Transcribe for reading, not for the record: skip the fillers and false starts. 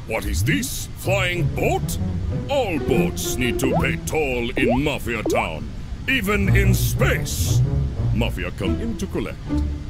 What is this? Flying boat? All boats need to pay toll in Mafia Town, even in space. Mafia come in to collect.